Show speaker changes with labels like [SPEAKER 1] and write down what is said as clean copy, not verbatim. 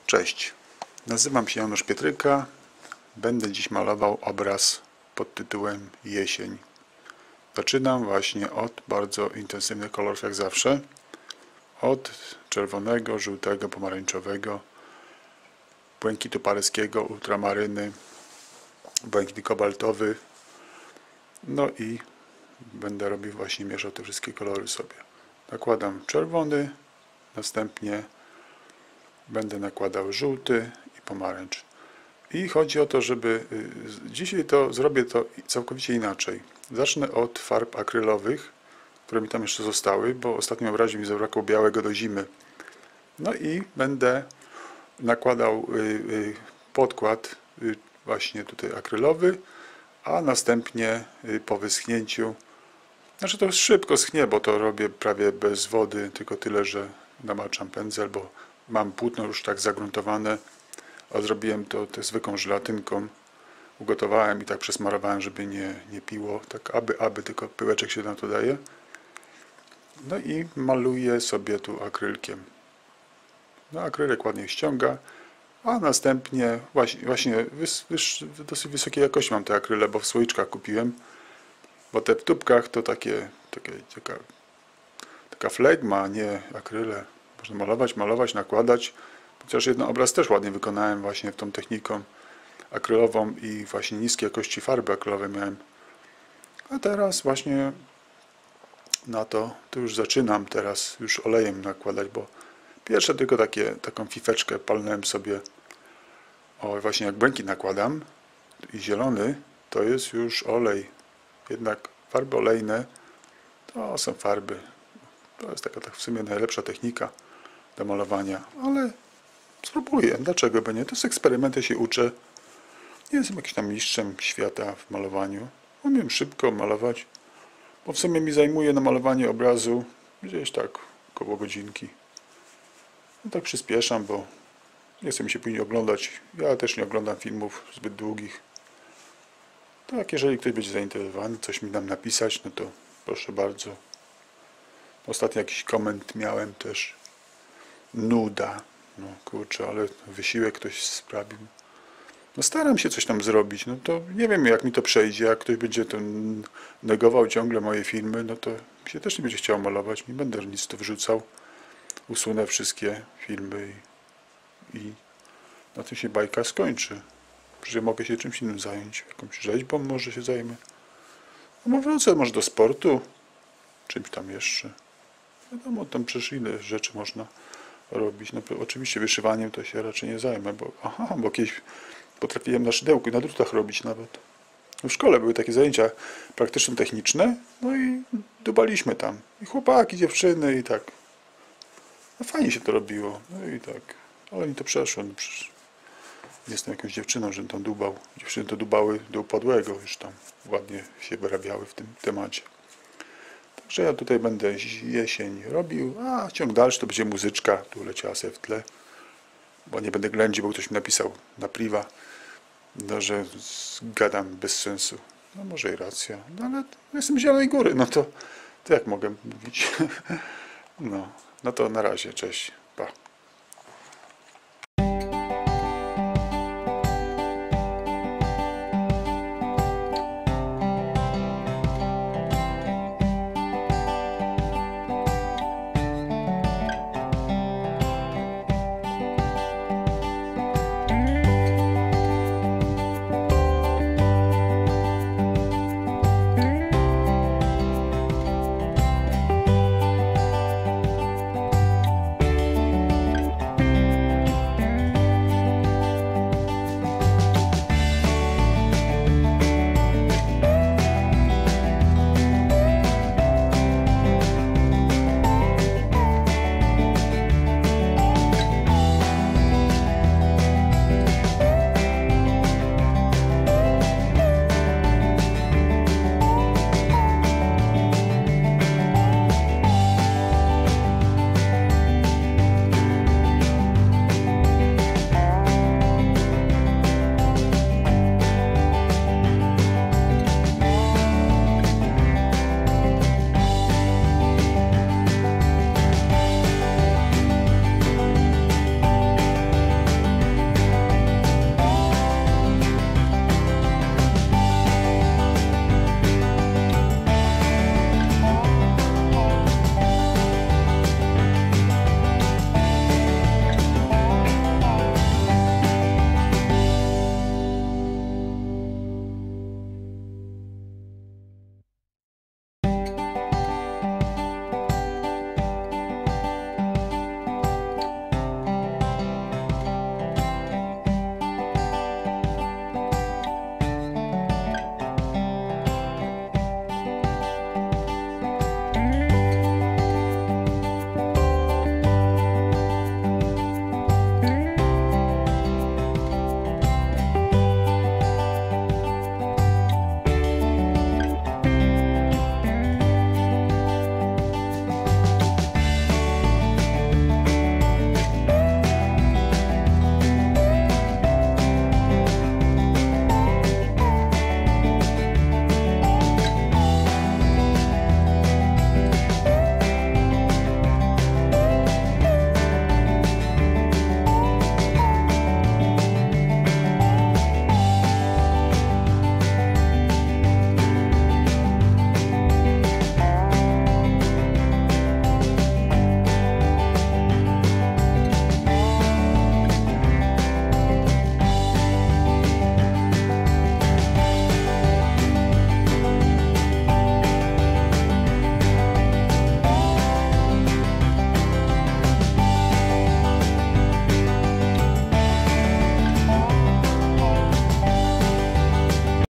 [SPEAKER 1] Cześć, nazywam się Janusz Pietryka. Będę dziś malował obraz pod tytułem Jesień. Zaczynam właśnie od bardzo intensywnych kolorów jak zawsze. Od czerwonego, żółtego, pomarańczowego, błękitu paryskiego, ultramaryny, błękit kobaltowy. No i będę robił właśnie, mieszał te wszystkie kolory sobie. Nakładam czerwony, następnie będę nakładał żółty i pomarańcz. I chodzi o to, żeby dzisiaj zrobię to całkowicie inaczej. Zacznę od farb akrylowych, które mi tam jeszcze zostały, bo ostatnim obrazie mi zabrakło białego do zimy. No i będę nakładał podkład właśnie tutaj akrylowy, a następnie po wyschnięciu, znaczy to szybko schnie, bo to robię prawie bez wody, tylko tyle, że namaczam pędzel, bo mam płótno już tak zagruntowane, a zrobiłem to zwykłą żelatynką. Ugotowałem i tak przesmarowałem, żeby nie piło, tak aby tylko pyłeczek się na to daje. No i maluję sobie tu akrylkiem. No akrylek ładnie ściąga, a następnie właśnie dosyć wysokiej jakości mam te akryle, bo w słoiczkach kupiłem, bo te w tubkach to taka flegma, a nie akryle. Można malować, nakładać. Chociaż jeden obraz też ładnie wykonałem właśnie tą techniką akrylową i właśnie niskiej jakości farby akrylowe miałem. A teraz właśnie na to już zaczynam teraz już olejem nakładać, bo pierwsze tylko taką fifeczkę palnąłem sobie. O, właśnie jak błękit nakładam i zielony, to jest już olej. Jednak farby olejne to są farby. To jest taka w sumie najlepsza technika do malowania, ale spróbuję. Dlaczego by nie? To jest eksperymenty, się uczę. Nie jestem jakimś tam mistrzem świata w malowaniu. Umiem szybko malować, bo w sumie mi zajmuje namalowanie obrazu gdzieś tak około godzinki. No tak przyspieszam, bo nie chcę mi się później oglądać. Ja też nie oglądam filmów zbyt długich. Tak, jeżeli ktoś będzie zainteresowany, coś mi tam napisać, no to proszę bardzo. Ostatnio jakiś koment miałem też. Nuda. No kurczę, ale wysiłek ktoś sprawił. No staram się coś tam zrobić, no to nie wiem jak mi to przejdzie, jak ktoś będzie to negował ciągle moje filmy, no to się też nie będzie chciał malować, nie będę nic tu wrzucał. Usunę wszystkie filmy i na tym się bajka skończy. Przecież mogę się czymś innym zająć, jakąś rzeźbą może się zajmę. No wrócę może do sportu, czymś tam jeszcze. Wiadomo, tam przecież ile rzeczy można robić. No oczywiście wyszywaniem to się raczej nie zajmę, bo kiedyś potrafiłem na szydełku i na drutach robić nawet. W szkole były takie zajęcia praktyczno-techniczne, no i dubaliśmy tam. I chłopaki, dziewczyny i tak. No fajnie się to robiło. No i tak. Ale mi to przeszło. No przecież nie jestem jakąś dziewczyną, żebym tam dubał. Dziewczyny to dubały do upadłego, już tam ładnie się wyrabiały w tym temacie. Także ja tutaj będę jesień robił, a ciąg dalszy to będzie muzyczka, tu leciała sobie w tle, bo nie będę ględził, bo ktoś mi napisał na priwa, no, że gadam bez sensu. No może i racja, no ale jestem z Zielonej Góry, no to jak mogę mówić? No to na razie, cześć.